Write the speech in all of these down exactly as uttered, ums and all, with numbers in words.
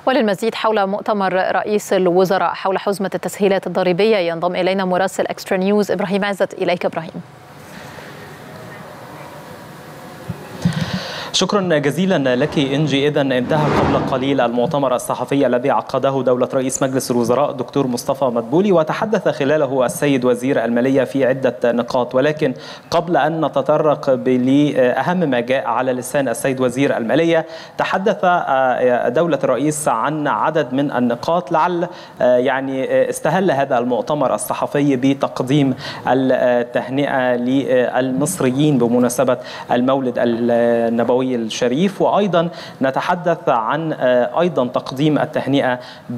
وللمزيد حول مؤتمر رئيس الوزراء حول حزمة التسهيلات الضريبية ينضم إلينا مراسل إكسترا نيوز إبراهيم عزت. إليك إبراهيم. شكرا جزيلا لك إنجي. إذا انتهى قبل قليل المؤتمر الصحفي الذي عقده دولة رئيس مجلس الوزراء دكتور مصطفى مدبولي، وتحدث خلاله السيد وزير المالية في عدة نقاط، ولكن قبل أن نتطرق لأهم ما جاء على لسان السيد وزير المالية، تحدث دولة الرئيس عن عدد من النقاط لعل يعني استهل هذا المؤتمر الصحفي بتقديم التهنئة للمصريين بمناسبة المولد النبوي الشريف، وأيضا نتحدث عن أيضا تقديم التهنئة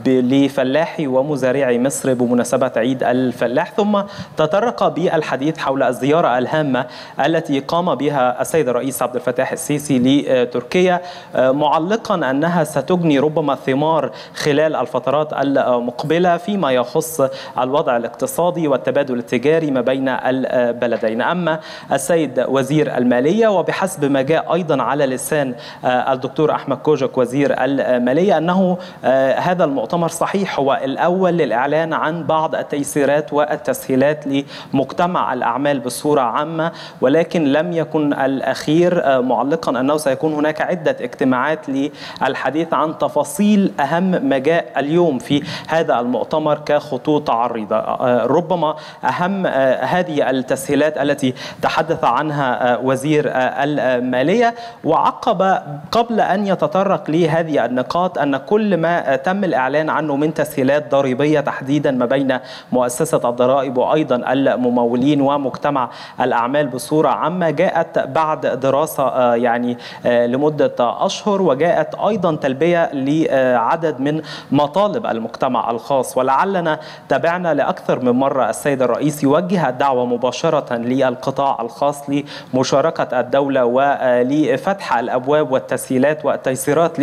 لفلاحي ومزارعي مصر بمناسبة عيد الفلاح، ثم تطرق بالحديث حول الزيارة الهامة التي قام بها السيد الرئيس عبد الفتاح السيسي لتركيا، معلقا أنها ستجني ربما ثمار خلال الفترات المقبلة فيما يخص الوضع الاقتصادي والتبادل التجاري ما بين البلدين. أما السيد وزير المالية، وبحسب ما جاء أيضا على لسان الدكتور أحمد كوجك وزير المالية، أنه هذا المؤتمر صحيح هو الأول للإعلان عن بعض التيسيرات والتسهيلات لمجتمع الأعمال بصورة عامة، ولكن لم يكن الأخير، معلقا أنه سيكون هناك عدة اجتماعات للحديث عن تفاصيل أهم ما جاء اليوم في هذا المؤتمر كخطوط عريضة. ربما أهم هذه التسهيلات التي تحدث عنها وزير المالية، وعقب قبل أن يتطرق لهذه النقاط أن كل ما تم الإعلان عنه من تسهيلات ضريبية تحديدا ما بين مؤسسة الضرائب وأيضا الممولين ومجتمع الأعمال بصورة عامة جاءت بعد دراسة يعني لمدة أشهر، وجاءت أيضا تلبية لعدد من مطالب المجتمع الخاص. ولعلنا تابعنا لأكثر من مرة السيد الرئيس يوجه الدعوة مباشرة للقطاع الخاص لمشاركة الدولة ولفتح الأبواب والتسهيلات والتيسيرات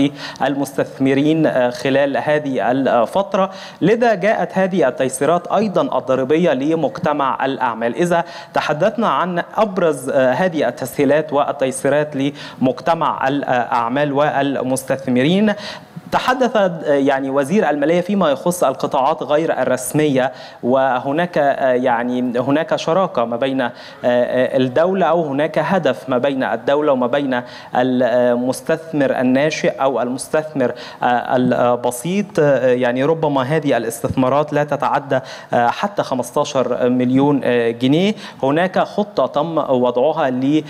للمستثمرين خلال هذه الفترة، لذا جاءت هذه التيسيرات أيضا الضريبية لمجتمع الأعمال. إذا تحدثنا عن أبرز هذه التسهيلات والتيسيرات لمجتمع الأعمال والمستثمرين، تحدث يعني وزير المالية فيما يخص القطاعات غير الرسمية، وهناك يعني هناك شراكة ما بين الدولة أو هناك هدف ما بين الدولة وما بين المستثمر الناشئ أو المستثمر البسيط. يعني ربما هذه الاستثمارات لا تتعدى حتى خمسة عشر مليون جنيه. هناك خطة تم وضعها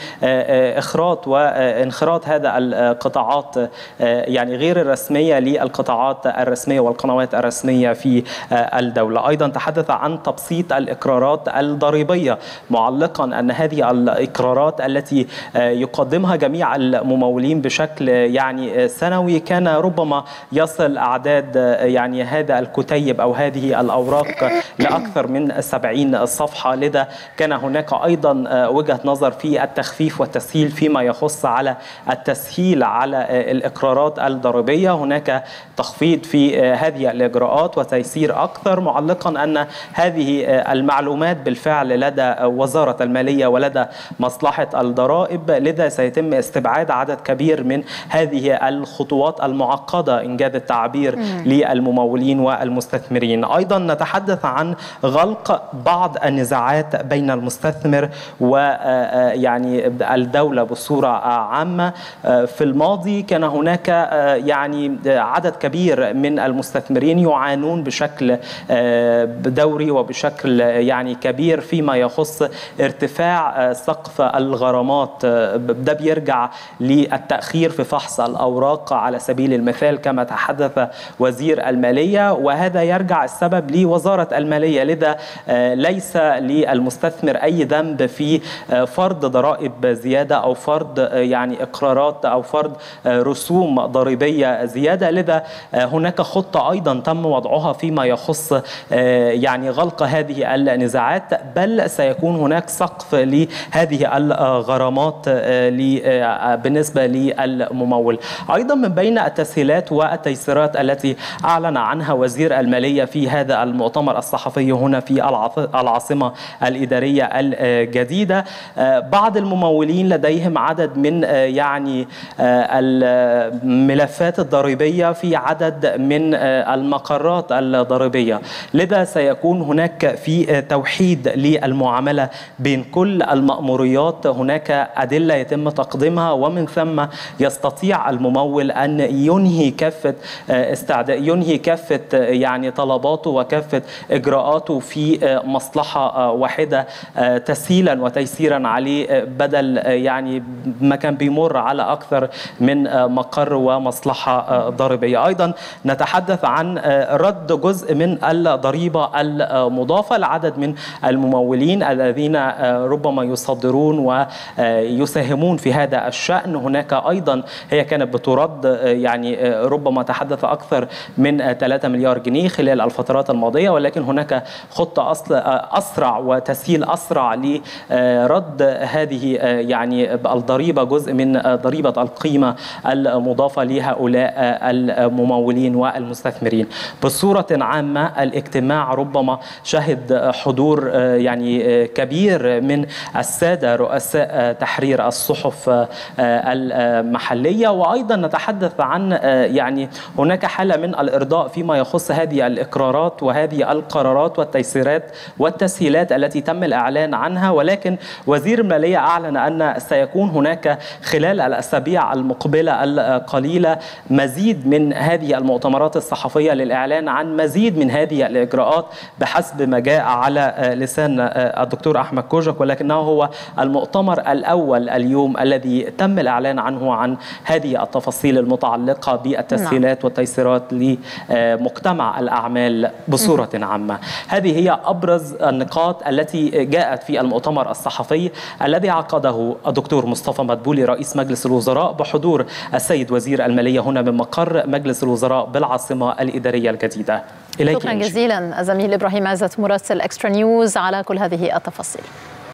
لإخراط وانخراط هذا القطاعات يعني غير الرسمية للقطاعات الرسمية والقنوات الرسمية في الدولة. أيضا تحدث عن تبسيط الإقرارات الضريبية، معلقا أن هذه الإقرارات التي يقدمها جميع الممولين بشكل يعني سنوي كان ربما يصل أعداد يعني هذا الكتيب أو هذه الأوراق لأكثر من سبعين صفحة، لذا كان هناك أيضا وجهة نظر في التخفيف والتسهيل فيما يخص على التسهيل على الإقرارات الضريبية. هناك تخفيض في هذه الإجراءات وتيسير أكثر، معلقا أن هذه المعلومات بالفعل لدى وزارة المالية ولدى مصلحة الضرائب، لذا سيتم استبعاد عدد كبير من هذه الخطوات المعقدة إن جاز التعبير للممولين والمستثمرين. أيضا نتحدث عن غلق بعض النزاعات بين المستثمر ويعني الدولة بصورة عامة. في الماضي كان هناك يعني عدد كبير من المستثمرين يعانون بشكل دوري وبشكل يعني كبير فيما يخص ارتفاع سقف الغرامات. ده بيرجع للتأخير في فحص الأوراق على سبيل المثال كما تحدث وزير المالية، وهذا يرجع السبب لوزارة المالية، لذا ليس للمستثمر أي ذنب في فرض ضرائب زيادة أو فرض يعني إقرارات أو فرض رسوم ضريبية زيادة. لذا هناك خطة أيضا تم وضعها فيما يخص يعني غلق هذه النزاعات، بل سيكون هناك سقف لهذه الغرامات بالنسبة للممول. أيضا من بين التسهيلات والتيسيرات التي أعلن عنها وزير المالية في هذا المؤتمر الصحفي هنا في العاصمة الإدارية الجديدة، بعض الممولين لديهم عدد من يعني الملفات الضريبية الضريبية في عدد من المقرات الضريبية، لذا سيكون هناك في توحيد للمعاملة بين كل المأموريات. هناك أدلة يتم تقديمها ومن ثم يستطيع الممول أن ينهي كافة استعداد ينهي كافة يعني طلباته وكافة إجراءاته في مصلحة واحدة تسهيلا وتيسيرا عليه، بدل يعني ما كان بيمر على أكثر من مقر ومصلحة ضريبية. أيضا نتحدث عن رد جزء من الضريبة المضافة لعدد من الممولين الذين ربما يصدرون ويساهمون في هذا الشأن. هناك أيضا هي كانت بترد يعني ربما تحدث أكثر من ثلاثة مليار جنيه خلال الفترات الماضية، ولكن هناك خطة أصل أسرع وتسهيل أسرع لرد هذه يعني الضريبة، جزء من ضريبة القيمة المضافة لهؤلاء الممولين والمستثمرين. بصورة عامة الاجتماع ربما شهد حضور يعني كبير من السادة رؤساء تحرير الصحف المحلية، وأيضا نتحدث عن يعني هناك حالة من الإرضاء فيما يخص هذه الإقرارات وهذه القرارات والتيسيرات والتسهيلات التي تم الإعلان عنها. ولكن وزير المالية أعلن أن سيكون هناك خلال الأسابيع المقبلة القليلة مزيد من هذه المؤتمرات الصحفية للإعلان عن مزيد من هذه الإجراءات بحسب ما جاء على لسان الدكتور أحمد كوجك، ولكنه هو المؤتمر الأول اليوم الذي تم الإعلان عنه عن هذه التفاصيل المتعلقة بالتسهيلات والتيسيرات لمجتمع الأعمال بصورة عامة. هذه هي أبرز النقاط التي جاءت في المؤتمر الصحفي الذي عقده الدكتور مصطفى مدبولي رئيس مجلس الوزراء بحضور السيد وزير المالية هنا من مقر مجلس الوزراء بالعاصمة الإدارية الجديدة. شكرا جزيلا زميل إبراهيم عزت مراسل إكسترا نيوز على كل هذه التفاصيل.